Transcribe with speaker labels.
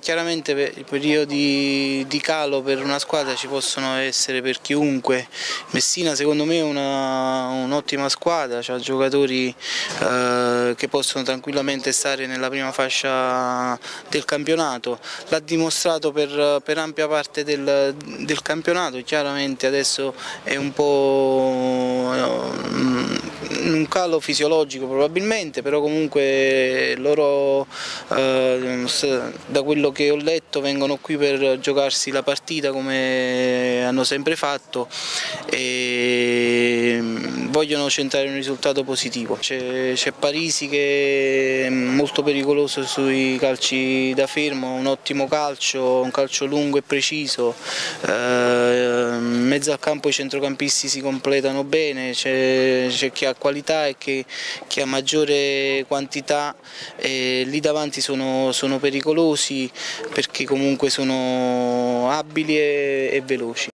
Speaker 1: chiaramente i periodi di calo per una squadra ci possono essere per chiunque. Messina secondo me è un'ottima squadra, ha giocatori che possono tranquillamente stare nella prima fascia del campionato, l'ha dimostrato per ampia parte del campionato. Chiaramente adesso è un po' un calo fisiologico probabilmente, però comunque loro da quello che ho letto vengono qui per giocarsi la partita come hanno sempre fatto e vogliono centrare un risultato positivo. C'è Parisi che è molto pericoloso sui calci da fermo, un ottimo calcio, un calcio lungo e preciso, in mezzo al campo i centrocampisti si completano bene, c'è chi ha qualità e chi ha maggiore quantità, e lì davanti sono pericolosi perché comunque sono abili e veloci.